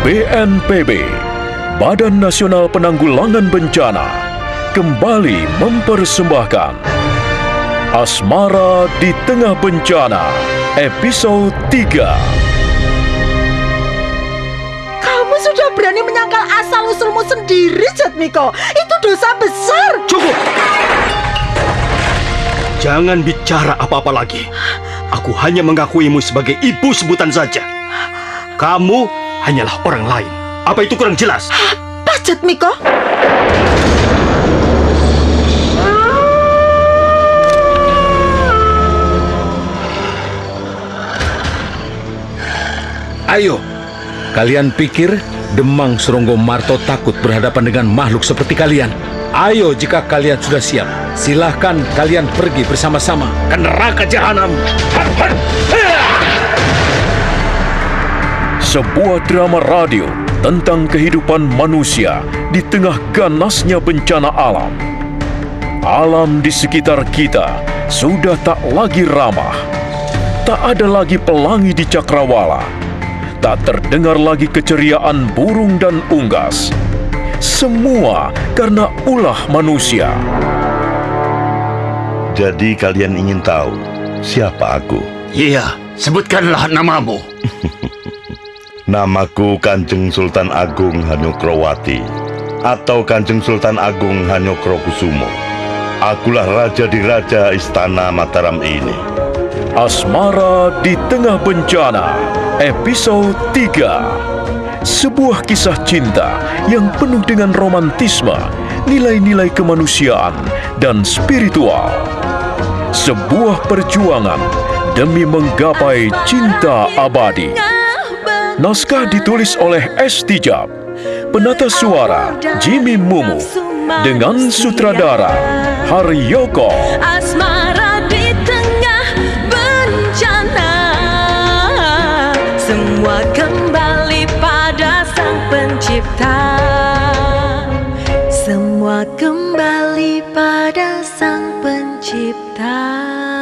BNPB, Badan Nasional Penanggulangan Bencana, kembali mempersembahkan Asmara di Tengah Bencana, episode 3. Kamu sudah berani menyangkal asal-usulmu sendiri, Jatmiko. Itu dosa besar. Cukup! Jangan bicara apa-apa lagi. Aku hanya mengakuimu sebagai ibu sebutan saja. Kamu hanyalah orang lain. Apa itu kurang jelas? Apa, Jatmiko? Ayo, kalian pikir Demang Seronggo Marto takut berhadapan dengan makhluk seperti kalian? Ayo, jika kalian sudah siap, silahkan kalian pergi bersama-sama ke neraka jahanam. Sebuah drama radio tentang kehidupan manusia di tengah ganasnya bencana alam. Alam di sekitar kita sudah tak lagi ramah. Tak ada lagi pelangi di cakrawala. Tak terdengar lagi keceriaan burung dan unggas. Semua karena ulah manusia. Jadi kalian ingin tahu siapa aku? Iya, sebutkanlah namamu. Namaku Kanjeng Sultan Agung Hanyokrowati atau Kanjeng Sultan Agung Hanyokrokusumo. Akulah raja di raja istana Mataram ini. Asmara di Tengah Bencana, episode 3. Sebuah kisah cinta yang penuh dengan romantisme, nilai-nilai kemanusiaan, dan spiritual. Sebuah perjuangan demi menggapai cinta abadi. Naskah ditulis oleh S. Tijab, penata suara Jimmy Mumu, dengan sutradara Haryoko. Asmara di tengah bencana, semua kembali pada Sang Pencipta. Semua kembali pada Sang Pencipta.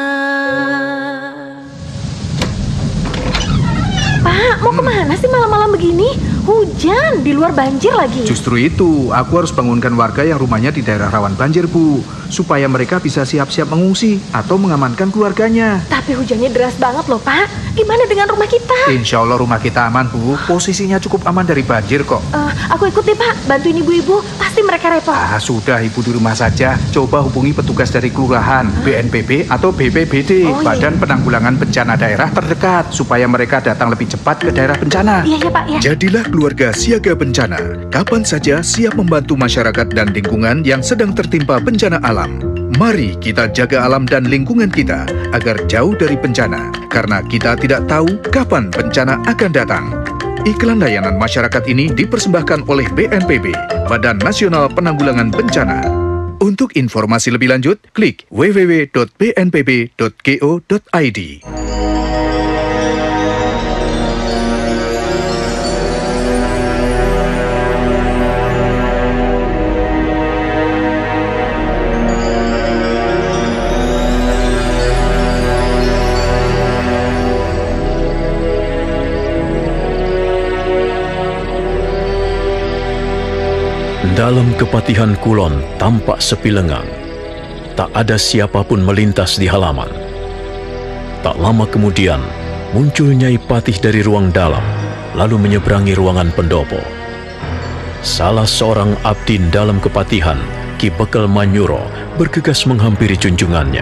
Pak, mau kemana sih malam-malam begini? Hujan, di luar banjir lagi. Justru itu, aku harus bangunkan warga yang rumahnya di daerah rawan banjir, Bu, supaya mereka bisa siap-siap mengungsi atau mengamankan keluarganya. Tapi hujannya deras banget loh, Pak. Gimana dengan rumah kita? Insya Allah rumah kita aman, Bu. Posisinya cukup aman dari banjir kok. Aku ikut deh, Pak. Bantuin ibu-ibu. Pasti mereka repot. Sudah, Ibu di rumah saja. Coba hubungi petugas dari kelurahan, BNPB atau BPBD, Badan Penanggulangan Bencana Daerah terdekat, supaya mereka datang lebih cepat ke daerah bencana. Iya, Pak, ya. Jadilah keluarga siaga bencana. Kapan saja siap membantu masyarakat dan lingkungan yang sedang tertimpa bencana alam. Mari kita jaga alam dan lingkungan kita agar jauh dari bencana, karena kita tidak tahu kapan bencana akan datang. Iklan layanan masyarakat ini dipersembahkan oleh BNPB, Badan Nasional Penanggulangan Bencana. Untuk informasi lebih lanjut, klik www.bnpb.go.id. Dalam kepatihan Kulon tampak sepi lengang. Tak ada siapapun melintas di halaman. Tak lama kemudian, muncul Nyai Patih dari ruang dalam, lalu menyeberangi ruangan pendopo. Salah seorang abdin dalam kepatihan, Ki Bekel Manyuro, bergegas menghampiri junjungannya.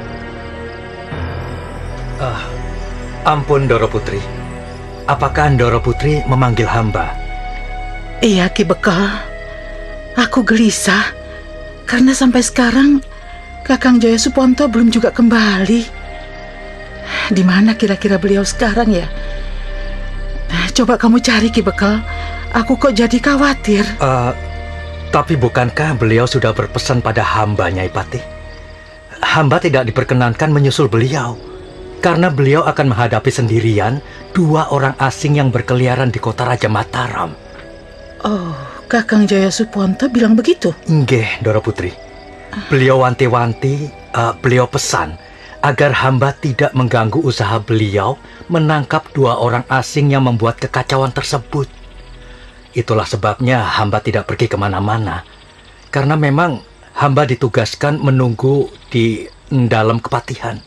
Ampun, Doro Putri. Apakah Doro Putri memanggil hamba? Iya, Ki Bekel. Aku gelisah karena sampai sekarang Kakang Jaya Suponto belum juga kembali. Di mana kira-kira beliau sekarang ya? Coba kamu cari, Ki Bekel. Aku kok jadi khawatir. Tapi bukankah beliau sudah berpesan pada hamba, Nyai Patih? Hamba tidak diperkenankan menyusul beliau karena beliau akan menghadapi sendirian 2 orang asing yang berkeliaran di kota Raja Mataram. Oh, Kakang Jaya Suponto bilang begitu? Nggih, Doro Putri. Beliau wanti-wanti, beliau pesan agar hamba tidak mengganggu usaha beliau menangkap 2 orang asing yang membuat kekacauan tersebut. itulah sebabnya hamba tidak pergi kemana-mana. Karena memang hamba ditugaskan menunggu di dalam kepatihan.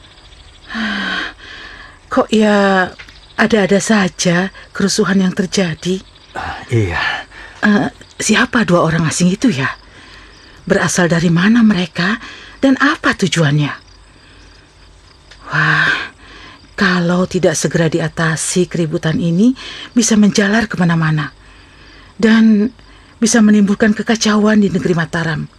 Kok ya ada-ada saja kerusuhan yang terjadi? Iya. Siapa dua orang asing itu ya? Berasal dari mana mereka dan apa tujuannya? Wah, kalau tidak segera diatasi keributan ini bisa menjalar kemana-mana dan bisa menimbulkan kekacauan di negeri Mataram.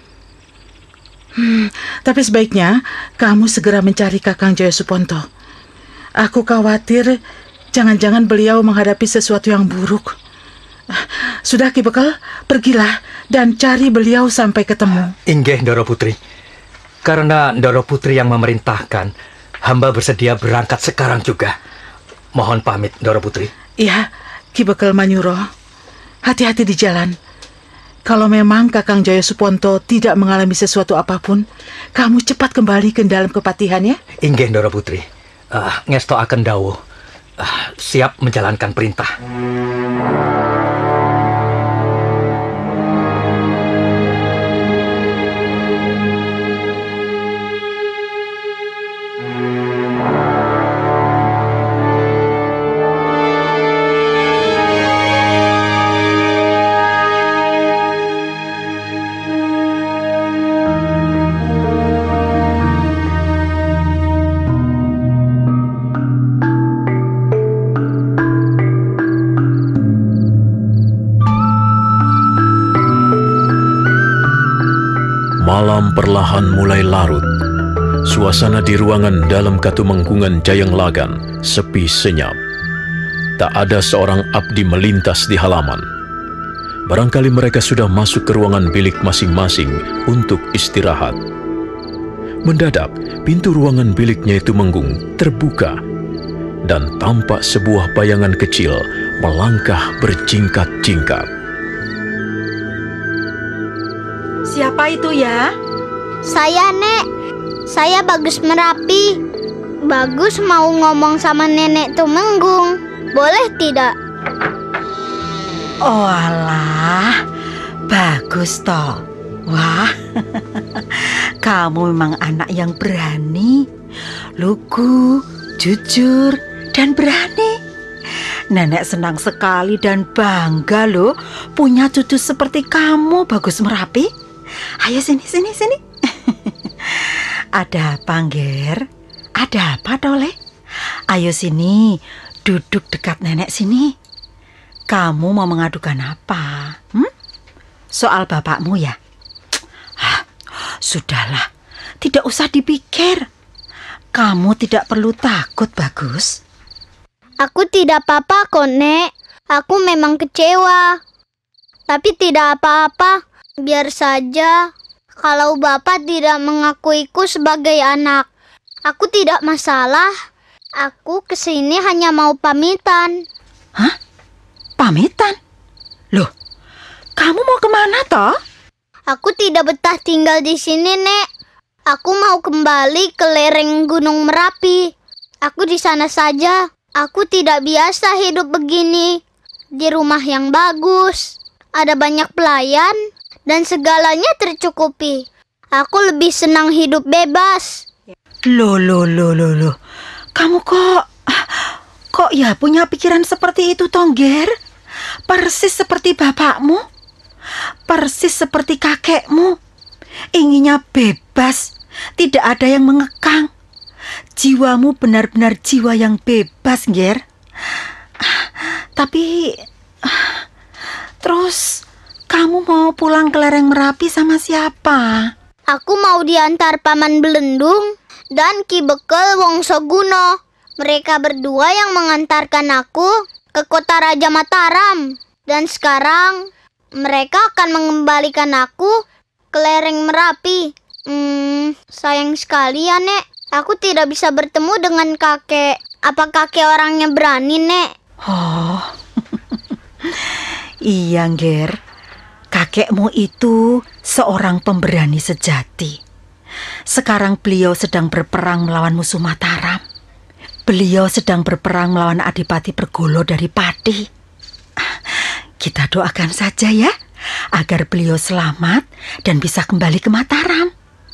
Tapi sebaiknya kamu segera mencari Kakang Jaya Suponto. Aku khawatir jangan-jangan beliau menghadapi sesuatu yang buruk. Sudah Ki Bekal, pergilah dan cari beliau sampai ketemu. Inggih, Ndoro Putri. Karena Ndoro Putri yang memerintahkan, hamba bersedia berangkat sekarang juga. Mohon pamit, Ndoro Putri. Iya, Ki Bekal Manyuro. Hati-hati di jalan. Kalau memang Kakang Jaya Suponto tidak mengalami sesuatu apapun, kamu cepat kembali ke dalam kepatihan ya. Inggih, Ndoro Putri. Ngesto akan dawuh. Siap menjalankan perintah. Malam perlahan mulai larut. Suasana di ruangan dalam Katumengkungan Jayeng Lagan sepi senyap. Tak ada seorang abdi melintas di halaman. Barangkali mereka sudah masuk ke ruangan bilik masing-masing untuk istirahat. Mendadak, pintu ruangan bilik Nyai Tumenggung terbuka dan tampak sebuah bayangan kecil melangkah berjingkat-jingkat. Siapa itu ya? Saya, Nek. Saya Bagus Merapi. Bagus mau ngomong sama Nenek Tumenggung. Boleh tidak? Oh alah, bagus toh. Wah, kamu memang anak yang berani, lugu, jujur, dan berani. Nenek senang sekali dan bangga loh punya cucu seperti kamu, Bagus Merapi. Ayo sini. Ada apa, Ngger? Ada apa, Tole? Ayo sini, duduk dekat nenek sini. Kamu mau mengadukan apa? Soal bapakmu ya? Sudahlah, tidak usah dipikir. Kamu tidak perlu takut, Bagus. Aku tidak apa-apa kok, Nek. Aku memang kecewa. Tapi tidak apa-apa. Biar saja. Kalau Bapak tidak mengakuiku sebagai anak, aku tidak masalah. Aku kesini hanya mau pamitan. Hah? Pamitan? Loh, kamu mau kemana toh? Aku tidak betah tinggal di sini, Nek. Aku mau kembali ke lereng Gunung Merapi. Aku di sana saja. Aku tidak biasa hidup begini. Di rumah yang bagus, ada banyak pelayan, dan segalanya tercukupi. Aku lebih senang hidup bebas. Loh. Kamu kok ya punya pikiran seperti itu, Tongger? Persis seperti bapakmu. Persis seperti kakekmu. Inginnya bebas, tidak ada yang mengekang. Jiwamu benar-benar jiwa yang bebas, Ngger. Tapi terus kamu mau pulang ke lereng Merapi sama siapa? Aku mau diantar Paman Belendung dan Ki Bekal Wongsoguno. Mereka berdua yang mengantarkan aku ke kota Raja Mataram. Dan sekarang mereka akan mengembalikan aku ke lereng Merapi. Sayang sekali ya, Nek. Aku tidak bisa bertemu dengan kakek. Apa kakek orangnya berani, Nek? Oh, iya, Ngger. Kakekmu itu seorang pemberani sejati. Sekarang beliau sedang berperang melawan musuh Mataram. Beliau sedang berperang melawan Adipati Pergolo dari Pati. Kita doakan saja ya, agar beliau selamat dan bisa kembali ke Mataram.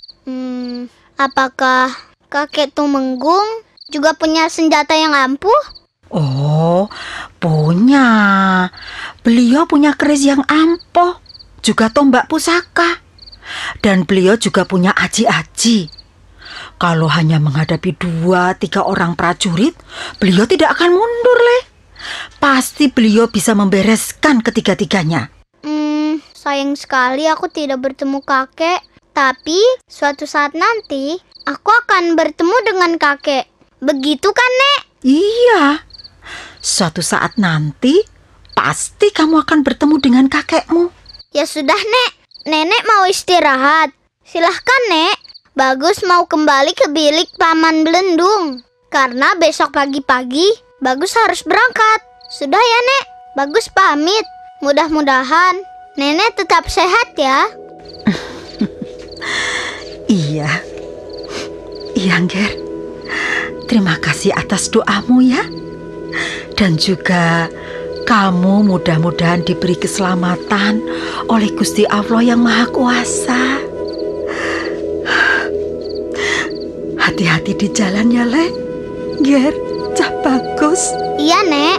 Apakah kakek Tumenggung juga punya senjata yang ampuh? Oh, punya. Beliau punya keris yang ampuh, juga tombak pusaka. Dan beliau juga punya aji-aji. Kalau hanya menghadapi 2-3 orang prajurit, beliau tidak akan mundur, Le. Pasti beliau bisa membereskan ketiga-tiganya. Sayang sekali aku tidak bertemu kakek. Tapi suatu saat nanti aku akan bertemu dengan kakek. Begitu kan, Nek? Iya. Suatu saat nanti pasti kamu akan bertemu dengan kakekmu. Ya sudah, Nek. Nenek mau istirahat. Silahkan, Nek. Bagus mau kembali ke bilik Paman Belendung. Karena besok pagi-pagi Bagus harus berangkat. Sudah ya, Nek. Bagus pamit. Mudah-mudahan Nenek tetap sehat ya. Iya, Nger. Terima kasih atas doamu ya. Dan juga kamu mudah-mudahan diberi keselamatan oleh Gusti Allah yang Maha Kuasa. Hati-hati di jalan ya, Le. Nger, Cah Bagus. Iya, Nek.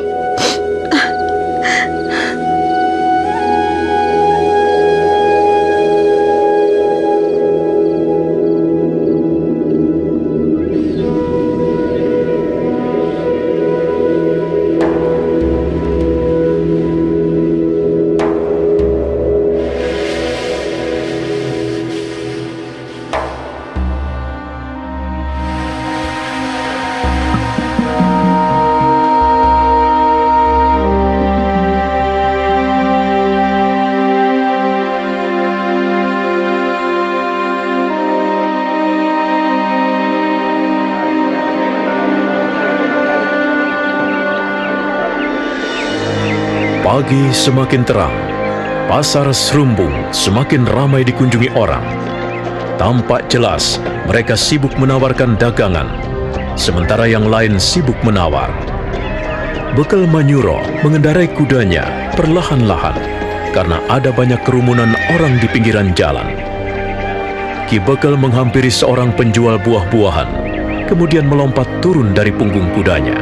Pagi semakin terang, pasar Serumbung semakin ramai dikunjungi orang. Tampak jelas mereka sibuk menawarkan dagangan, sementara yang lain sibuk menawar. Bekal Manyuro mengendarai kudanya perlahan-lahan karena ada banyak kerumunan orang di pinggiran jalan. Ki Bekal menghampiri seorang penjual buah-buahan, kemudian melompat turun dari punggung kudanya.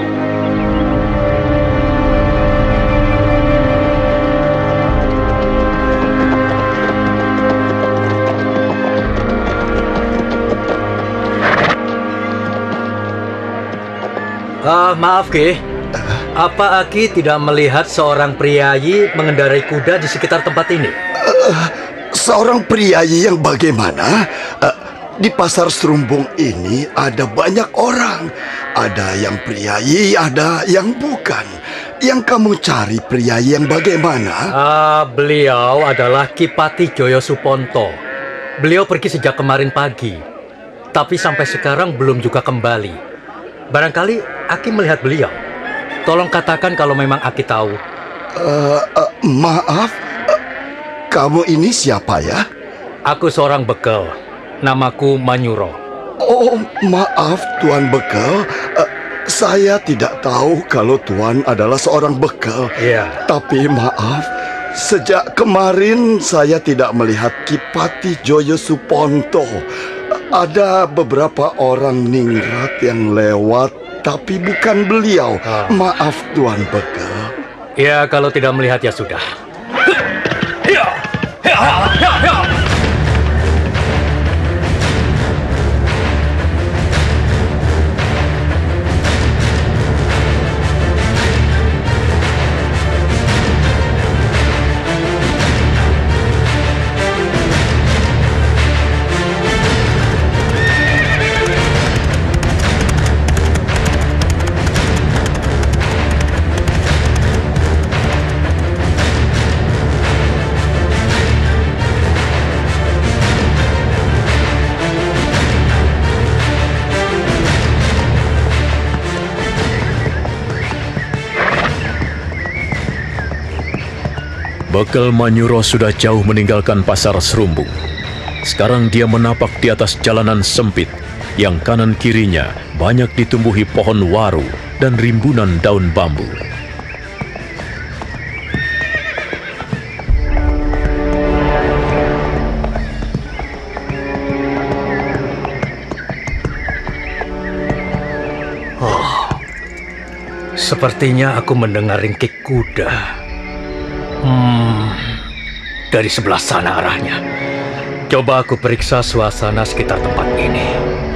Maaf, Ki. Apa Aki tidak melihat seorang priayi mengendarai kuda di sekitar tempat ini? Seorang priayi yang bagaimana? Di pasar Serumbung ini ada banyak orang. Ada yang priayi, ada yang bukan. Yang kamu cari priayi yang bagaimana? Beliau adalah Ki Pati Joyo Suponto. Beliau pergi sejak kemarin pagi, tapi sampai sekarang belum juga kembali. Barangkali Aki melihat beliau. Tolong katakan kalau memang Aki tahu. Maaf, kamu ini siapa ya? Aku seorang bekal. Namaku Manyuro. Oh, maaf Tuan Bekal. Saya tidak tahu kalau Tuan adalah seorang bekal. Iya. Tapi maaf, sejak kemarin saya tidak melihat Ki Pati Joyo Suponto. Ada beberapa orang ningrat yang lewat, tapi bukan beliau. Maaf Tuan Bekal. Ya, kalau tidak melihat ya sudah. Bekal Manyuro sudah jauh meninggalkan pasar Serumbung. Sekarang dia menapak di atas jalanan sempit, yang kanan kirinya banyak ditumbuhi pohon waru dan rimbunan daun bambu. Sepertinya aku mendengar ringkik kuda. Dari sebelah sana arahnya. Coba aku periksa suasana sekitar tempat ini.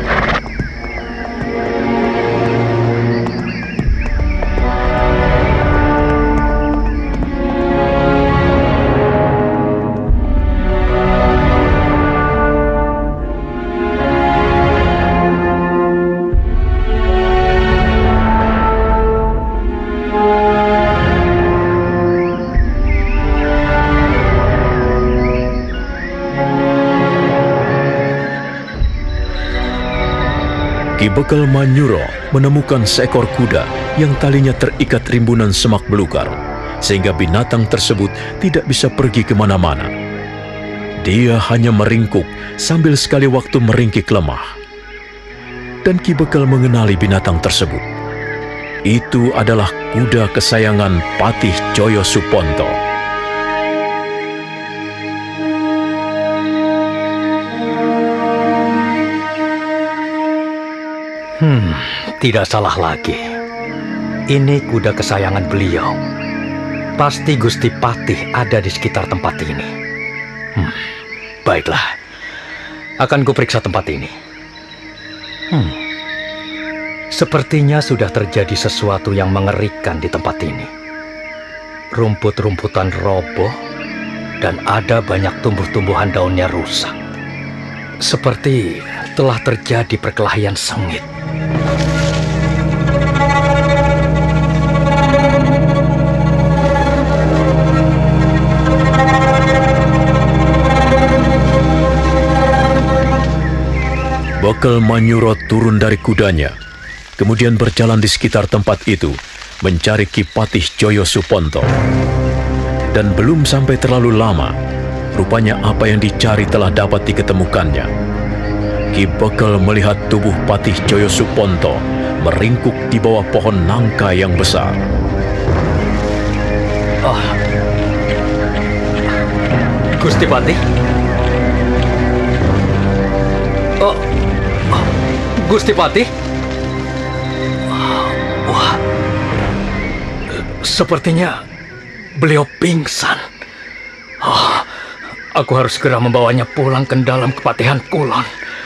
Ki Bekel Manyuro menemukan seekor kuda yang talinya terikat rimbunan semak belukar, sehingga binatang tersebut tidak bisa pergi kemana-mana. Dia hanya meringkuk sambil sekali waktu meringkik lemah. Dan Ki Bekel mengenali binatang tersebut. Itu adalah kuda kesayangan Patih Joyo Suponto. Tidak salah lagi. Ini kuda kesayangan beliau. Pasti Gusti Patih ada di sekitar tempat ini. Baiklah. Akan kuperiksa tempat ini. Sepertinya sudah terjadi sesuatu yang mengerikan di tempat ini. Rumput-rumputan roboh dan ada banyak tumbuh-tumbuhan daunnya rusak. Seperti telah terjadi perkelahian sengit. Bekel Manyuro turun dari kudanya, kemudian berjalan di sekitar tempat itu, mencari Ki Patih Joyo Suponto. Dan belum sampai terlalu lama, rupanya apa yang dicari telah dapat diketemukannya. Ki Bekel melihat tubuh Patih Joyo Suponto meringkuk di bawah pohon nangka yang besar. Gusti Patih? Gusti Patih? Wah, sepertinya beliau pingsan. Aku harus segera membawanya pulang ke dalam kepatihan Kulon.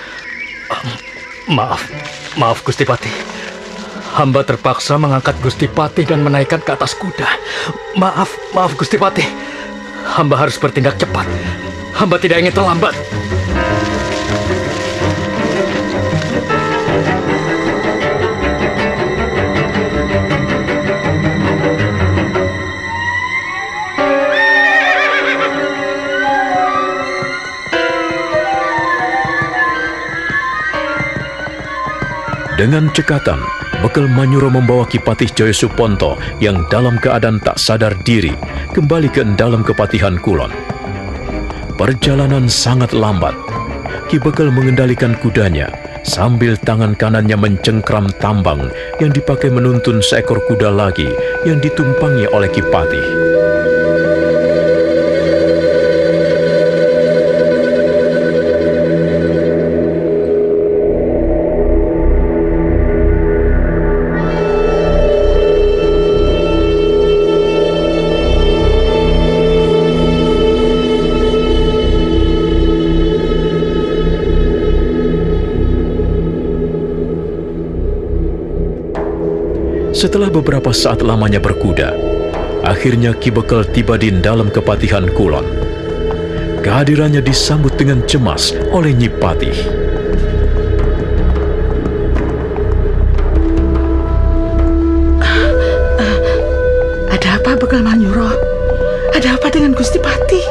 Maaf Gusti Patih. Hamba terpaksa mengangkat Gusti Patih dan menaikkan ke atas kuda. Maaf Gusti Patih. Hamba harus bertindak cepat. Hamba tidak ingin terlambat. Dengan cekatan, Bekel Manyuro membawa Ki Patih Joyo Suponto yang dalam keadaan tak sadar diri kembali ke dalam kepatihan Kulon. Perjalanan sangat lambat. Ki Bekel mengendalikan kudanya sambil tangan kanannya mencengkram tambang yang dipakai menuntun seekor kuda lagi yang ditumpangi oleh Ki Patih. Setelah beberapa saat lamanya berkuda, akhirnya Ki Bekel tiba di dalam kepatihan Kulon. Kehadirannya disambut dengan cemas oleh Nyi Patih. Ada apa Bekel Manyuro? Ada apa dengan Gusti Patih?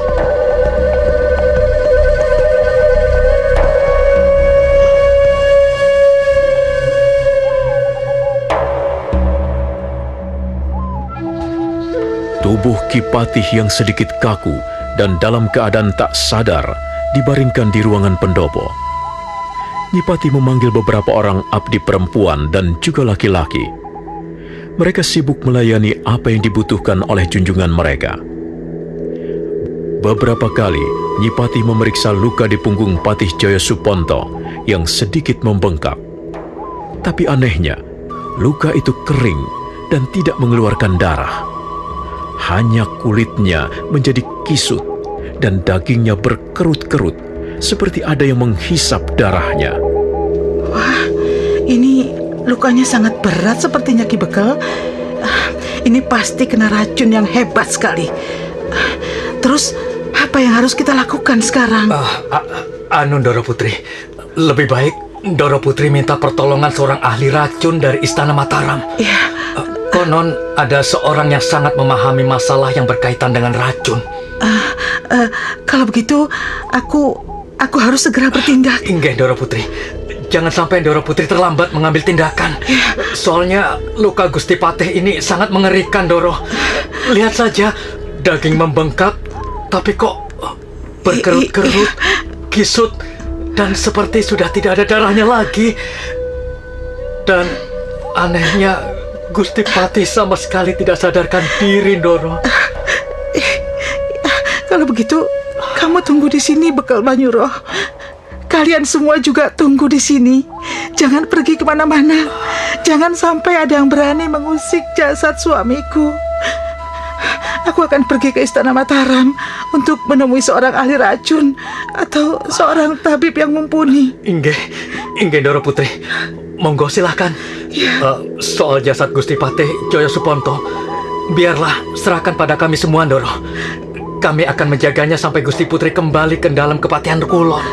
Tubuh Ki Patih yang sedikit kaku dan dalam keadaan tak sadar dibaringkan di ruangan pendopo. Nyi Patih memanggil beberapa orang abdi perempuan dan juga laki-laki. Mereka sibuk melayani apa yang dibutuhkan oleh junjungan mereka. Beberapa kali Nyi Patih memeriksa luka di punggung Patih Joyo Suponto yang sedikit membengkak. Tapi anehnya, luka itu kering dan tidak mengeluarkan darah. Hanya kulitnya menjadi kisut dan dagingnya berkerut-kerut seperti ada yang menghisap darahnya. Wah, ini lukanya sangat berat sepertinya Ki Bekel. Ini pasti kena racun yang hebat sekali. Terus apa yang harus kita lakukan sekarang? Doro Putri, lebih baik Doro Putri minta pertolongan seorang ahli racun dari Istana Mataram. Ya. Konon ada seorang yang sangat memahami masalah yang berkaitan dengan racun. Kalau begitu, aku harus segera bertindak. Inggih, Doro Putri. Jangan sampai Doro Putri terlambat mengambil tindakan. Soalnya luka Gusti Patih ini sangat mengerikan, Doro. Lihat saja, daging membengkak, tapi kok berkerut-kerut, kisut, dan seperti sudah tidak ada darahnya lagi. Dan anehnya, Gusti Patih sama sekali tidak sadarkan diri, Doro. Kalau begitu, kamu tunggu di sini, Bekel Banyuroh. Kalian semua juga tunggu di sini. Jangan pergi kemana-mana. Jangan sampai ada yang berani mengusik jasad suamiku. Aku akan pergi ke Istana Mataram untuk menemui seorang ahli racun atau seorang tabib yang mumpuni. Inggih, Doro Putri. Monggo silahkan. Soal jasad Gusti Patih Jaya Suponto, biarlah serahkan pada kami semua, Doro. Kami akan menjaganya sampai Gusti Putri kembali ke dalam kepatihan Kulon.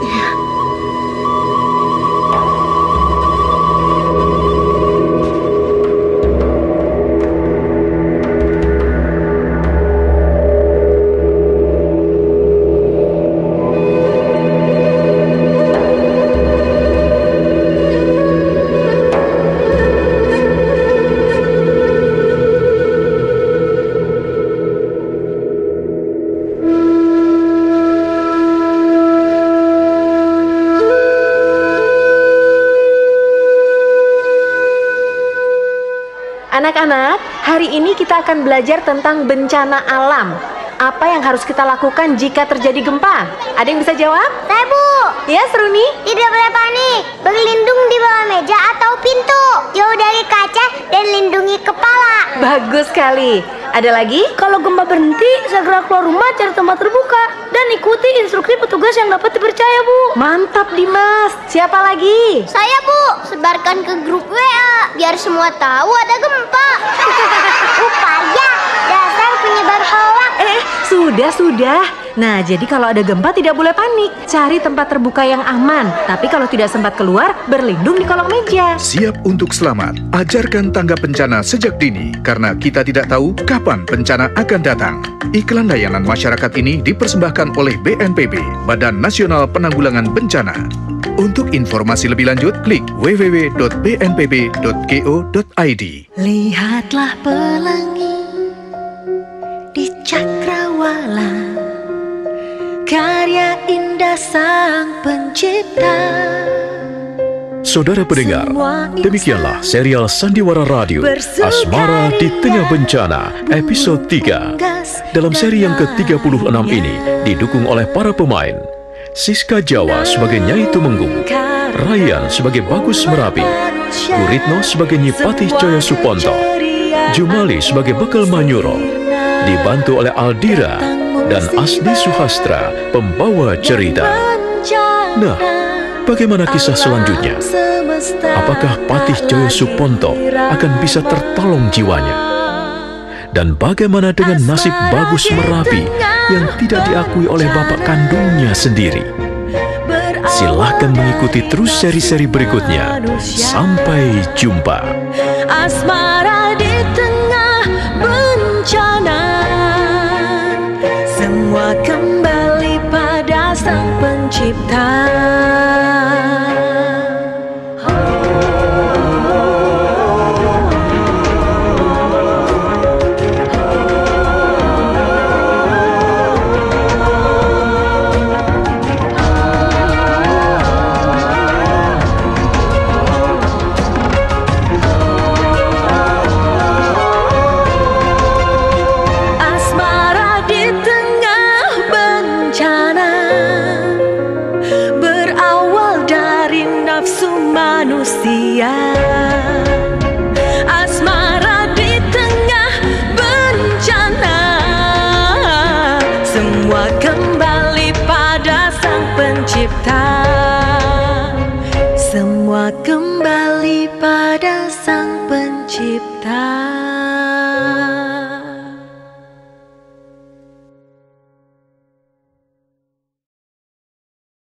Anak-anak, hari ini kita akan belajar tentang bencana alam. Apa yang harus kita lakukan jika terjadi gempa? Ada yang bisa jawab? Saya, Bu. Ya, Seruni? Tidak boleh panik. Berlindung di bawah meja atau pintu. Jauh dari kaca dan lindungi kepala. Bagus sekali. Ada lagi? Kalau gempa berhenti, segera keluar rumah cari tempat terbuka dan ikuti instruksi petugas yang dapat dipercaya, Bu. Mantap, Dimas. Siapa lagi? Saya, Bu. Sebarkan ke grup WA biar semua tahu ada gempa. Upaya dasar penyebar hoax. Sudah. Nah, jadi kalau ada gempa tidak boleh panik. Cari tempat terbuka yang aman. Tapi kalau tidak sempat keluar, berlindung di kolong meja. Siap untuk selamat. Ajarkan tanggap bencana sejak dini, karena kita tidak tahu kapan bencana akan datang. Iklan layanan masyarakat ini dipersembahkan oleh BNPB, Badan Nasional Penanggulangan Bencana. Untuk informasi lebih lanjut, klik www.bnpb.go.id. Lihatlah pelangi di cakrawala, karya indah Sang Pencipta. Saudara pendengar, demikianlah serial Sandiwara Radio Asmara di Tengah Bencana episode 3. Dalam seri yang ke-36 ini didukung oleh para pemain Siska Jawa sebagai Nyai Tumenggung, Ryan sebagai Bagus Merapi, Guritno sebagai Nyi Patih Jaya Suponto, Jumali sebagai Bekel Manyuro, dibantu oleh Aldira dan Asdi Suhastra pembawa cerita. Nah, bagaimana kisah selanjutnya? Apakah Patih Jaya Suponto akan bisa tertolong jiwanya? Dan bagaimana dengan nasib Bagus Merapi yang tidak diakui oleh bapak kandungnya sendiri? Silahkan mengikuti terus seri-seri berikutnya. Sampai jumpa. Asmara di tengah bencana, semua kembali pada Sang Pencipta. Manusia, asmara tercipta. Semua kembali pada Sang Pencipta.